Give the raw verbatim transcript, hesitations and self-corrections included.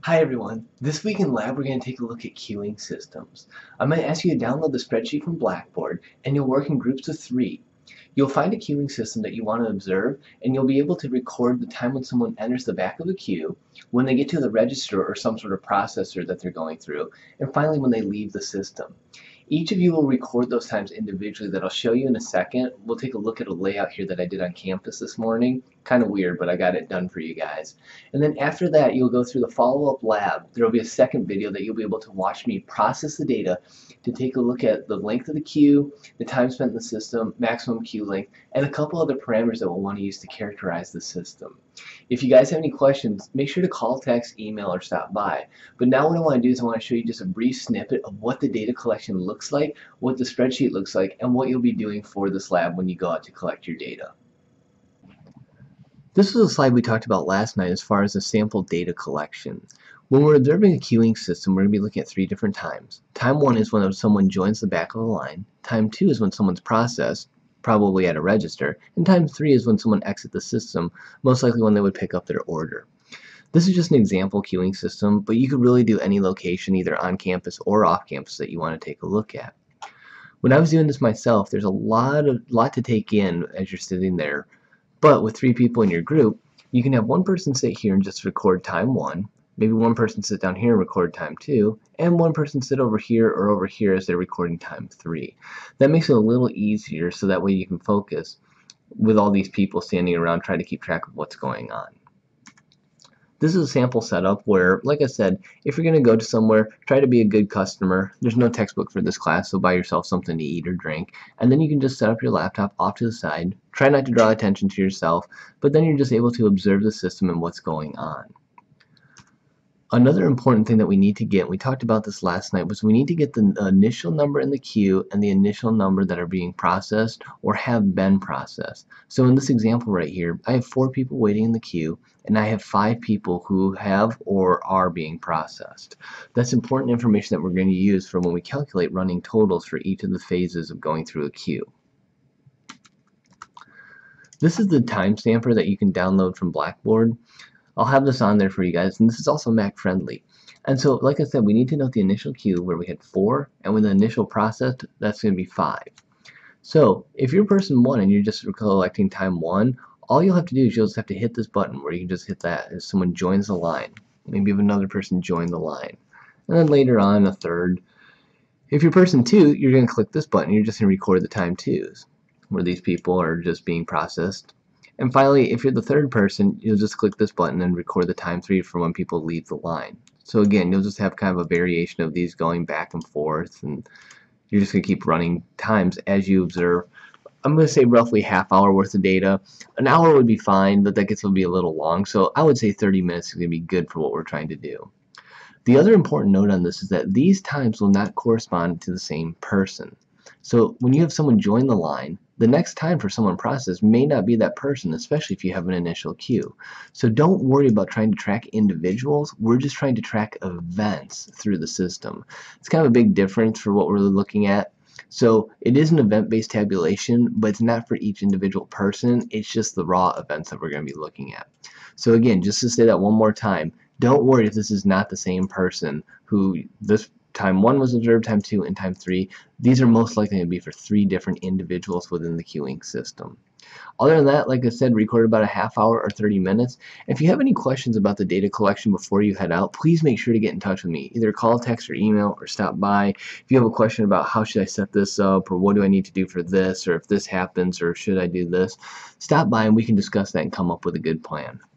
Hi everyone. This week in lab we're going to take a look at queuing systems. I'm going to ask you to download the spreadsheet from Blackboard and you'll work in groups of three. You'll find a queuing system that you want to observe and you'll be able to record the time when someone enters the back of the queue, when they get to the register or some sort of processor that they're going through, and finally when they leave the system. Each of you will record those times individually that I'll show you in a second. We'll take a look at a layout here that I did on campus this morning. Kind of weird, but I got it done for you guys. And then after that, you'll go through the follow-up lab. There will be a second video that you'll be able to watch me process the data to take a look at the length of the queue, the time spent in the system, maximum queue length, and a couple other parameters that we'll want to use to characterize the system. If you guys have any questions, make sure to call, text, email, or stop by. But now what I want to do is I want to show you just a brief snippet of what the data collection looks like, what the spreadsheet looks like, and what you'll be doing for this lab when you go out to collect your data. This was a slide we talked about last night as far as the sample data collection. When we're observing a queuing system, we're going to be looking at three different times. Time one is when someone joins the back of the line. Time two is when someone's processed, probably at a register. And time three is when someone exits the system, most likely when they would pick up their order. This is just an example queuing system, but you could really do any location, either on campus or off campus, that you want to take a look at. When I was doing this myself, there's a lot of lot to take in as you're sitting there. But with three people in your group, you can have one person sit here and just record time one, maybe one person sit down here and record time two, and one person sit over here or over here as they're recording time three. That makes it a little easier so that way you can focus with all these people standing around trying to keep track of what's going on. This is a sample setup where, like I said, if you're going to go to somewhere, try to be a good customer. There's no textbook for this class, so buy yourself something to eat or drink. And then you can just set up your laptop off to the side. Try not to draw attention to yourself, but then you're just able to observe the system and what's going on. Another important thing that we need to get, we talked about this last night, was we need to get the initial number in the queue and the initial number that are being processed or have been processed. So in this example right here, I have four people waiting in the queue and I have five people who have or are being processed. That's important information that we're going to use for when we calculate running totals for each of the phases of going through a queue. This is the time stamper that you can download from Blackboard. I'll have this on there for you guys, and this is also Mac friendly. And so, like I said, we need to note the initial queue where we had four, and when the initial process, that's going to be five. So, if you're person one and you're just collecting time one, all you'll have to do is you'll just have to hit this button where you can just hit that as someone joins the line. Maybe you have another person join the line. And then later on, a third. If you're person two, you're going to click this button, you're just going to record the time twos, where these people are just being processed. And finally, if you're the third person, you'll just click this button and record the time three for when people leave the line. So again, you'll just have kind of a variation of these going back and forth, and you're just going to keep running times as you observe. I'm going to say roughly half hour worth of data. An hour would be fine, but that gets to be a little long. So I would say thirty minutes is going to be good for what we're trying to do. The other important note on this is that these times will not correspond to the same person. So when you have someone join the line, the next time for someone processed may not be that person, especially if you have an initial queue. So don't worry about trying to track individuals. We're just trying to track events through the system. It's kind of a big difference for what we're looking at. So it is an event-based tabulation, but it's not for each individual person. It's just the raw events that we're going to be looking at. So again, just to say that one more time, don't worry if this is not the same person who this time one was observed, time two, and time three. These are most likely to be for three different individuals within the queuing system. Other than that, like I said, record about a half hour or thirty minutes. If you have any questions about the data collection before you head out, please make sure to get in touch with me. Either call, text, or email, or stop by. If you have a question about how should I set this up, or what do I need to do for this, or if this happens, or should I do this, stop by and we can discuss that and come up with a good plan.